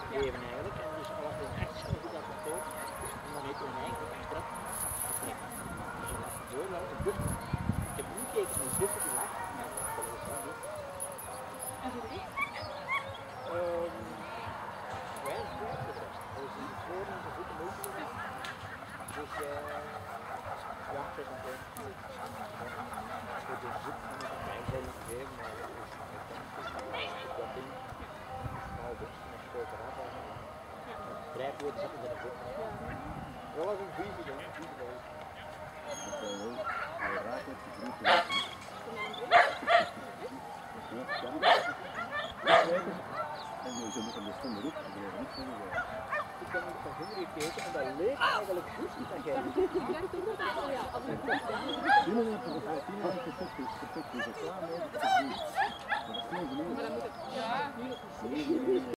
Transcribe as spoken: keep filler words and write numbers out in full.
geven eigenlijk. En dus als er echt snel goed dat verkoopt, en dan heeft men eigenlijk een trap getrekt. Dus dat gebeurt wel een buffer. Ik heb niet gekeken naar de buffer die lag, maar dat is wel eens wel goed. En voor wie? Um, weinig kwijt de rest. Er is niet voor en de voeten moeite gedaan. Dus uh, ja, het is een beetje. Voor de zoek van de partij zijn nog weer, maar dat is ik dat ding. Maar dus nog groter af. Drie woorden zitten er ook. Wel eens een vieze ding, een vieze ding. Hij raakt het gedroeg geweest. En je zo met een stomme roep, ik ben niet van de Ik ben niet van vinger gekeken en dat leek eigenlijk goed dat jij niet. Ja, ik denk dat wel, ja. Als ik het Tien minuten voor tien minuten perfect is, perfect is het klaar mee. Maar dat is niet genoeg. Maar dan moet het, ja, nu nog niet.